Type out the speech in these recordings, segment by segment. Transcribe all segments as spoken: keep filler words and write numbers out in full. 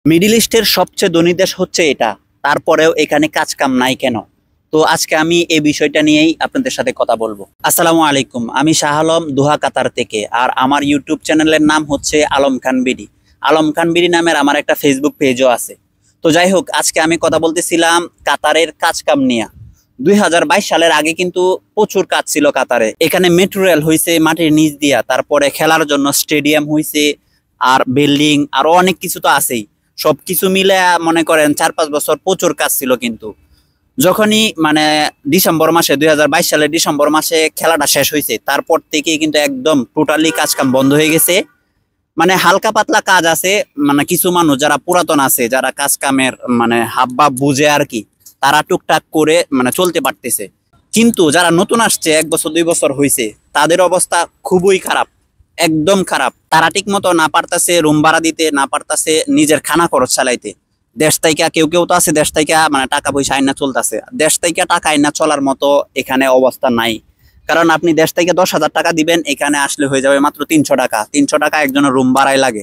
Middle ইস্টের সবচেয়ে ধনী দেশ হচ্ছে এটা, তারপরেও এখানে কাজ কাম নাই কেন? তো আজকে আমি এই বিষয়টা নিয়েই আপনাদের সাথে কথা বলবো। আসসালামু আলাইকুম, আমি শাহ আলম দোহা কাতার থেকে, আর আমার ইউটিউব চ্যানেলের নাম হচ্ছে আলম খান বিডি। আলম খান বিডি নামের আমার একটা ফেসবুক পেজও আছে। তো যাই হোক, আজকে আমি কথা বলতেছিলাম কাতারের কাজ কাম নিয়ে। দুই হাজার বাইশ সালের আগে কিন্তু প্রচুর কাজ ছিল কাতারে। এখানে মেট্রো রেল হয়েছে মাটির নিচ দিয়া, তারপরে খেলার জন্য স্টেডিয়াম হয়েছে, আর বিল্ডিং আরো অনেক কিছু তো আছেই। সবকিছু মিলে মনে করেন চার পাঁচ বছর প্রচুর কাজ ছিল। কিন্তু যখনই মানে ডিসেম্বর মাসে দুই হাজার বাইশ সালের ডিসেম্বর মাসে খেলাটা শেষ হয়েছে, তারপর থেকে কিন্তু একদম টোটালি কাজ কাম বন্ধ হয়ে গেছে। মানে হালকা পাতলা কাজ আছে, মানে কিছু মানুষ যারা পুরাতন আছে, যারা কাজ কামের মানে হাব ভাব বুঝে আর কি, তারা টুকটাক করে মানে চলতে পারতেছে। কিন্তু যারা নতুন আসছে, এক বছর দুই বছর হয়েছে, তাদের অবস্থা খুবই খারাপ, একদম খারাপ। তারা ঠিক মতো না পারতাছে রুম ভাড়া দিতে, না পারতাছে নিজের খানা খরচ চালাইতে। দেশ থেকে কেউ কেউ তো আছে দেশ থেকে মানে টাকা পয়সা আইনা চলতেছে, দেশ থেকে টাকা আইনা চলার মতো এখানে অবস্থা নাই। কারণ আপনি দেশ থেকে দশ হাজার টাকা দিবেন, এখানে আসলে হয়ে যাবে মাত্র তিনশো টাকা। তিনশো টাকা একজনের রুম ভাড়ায় লাগে,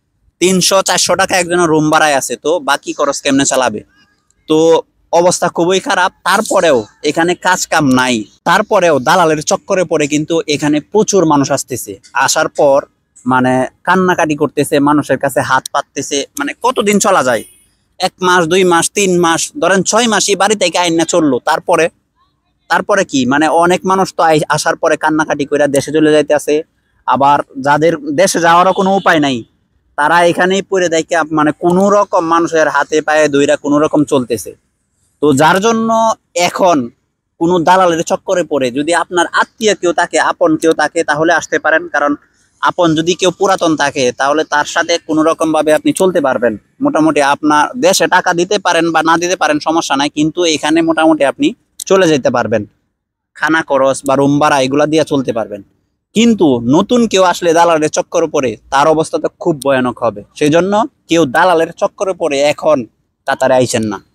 তিনশো চারশো টাকা একজনের রুম ভাড়ায় আছে, তো বাকি খরচ কেমনে চালাবে? তো অবস্থা খুবই খারাপ। তারপরেও এখানে কাজ কাম নাই, তারপরেও দালালের চক্করে পড়ে কিন্তু এখানে প্রচুর মানুষ আসতেছে। আসার পর মানে কান্নাকাটি করতেছে, মানুষের কাছে হাত পাততেছে। মানে কতদিন চলা যায়? এক মাস, দুই মাস, তিন মাস, ধরেন ছয় মাসই বাড়ি থেকে আইনা চললো। তারপরে তারপরে কি মানে অনেক মানুষ তো আসার পরে কান্নাকাটি করে দেশে চলে যাইতেছে। আবার যাদের দেশে যাওয়ারও কোনো উপায় নাই, তারা এখানেই পড়ে দেখে মানে কোনো রকম মানুষের হাতে পায়ে ধইরা কোনো রকম চলতেছে। তো যার জন্য এখন কোনো দালালের চক্করে পড়ে যদি আপনার আত্মীয় কেউ থাকে, আপন কেউ থাকে, তাহলে আসতে পারেন। কারণ আপন যদি কেউ পুরাতন থাকে, তাহলে তার সাথে কোনো রকম ভাবে আপনি চলতে পারবেন। মোটামুটি আপনার দেশে টাকা দিতে পারেন বা না দিতে পারেন, সমস্যা নাই, কিন্তু এখানে মোটামুটি আপনি চলে যেতে পারবেন। খানা খরচ বা রুম ভাড়া এগুলা দিয়ে চলতে পারবেন। কিন্তু নতুন কেউ আসলে দালালের চক্করে পড়ে তার অবস্থা তো খুব ভয়ানক হবে। সেই জন্য কেউ দালালের চক্করে পড়ে এখন কাতারে আইছেন না।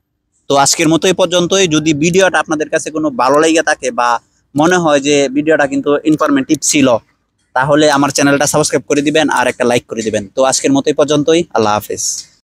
তো আজকের মতো এই পর্যন্তই। যদি ভিডিওটা আপনাদের কাছে কোনো ভালো লেগে থাকে বা মনে হয় যে ভিডিওটা কিন্তু ইনফরমেটিভ ছিল, তাহলে আমার চ্যানেলটা সাবস্ক্রাইব করে দিবেন আর একটা লাইক করে দিবেন। তো আজকের মতো এই পর্যন্তই। আল্লাহ হাফেজ।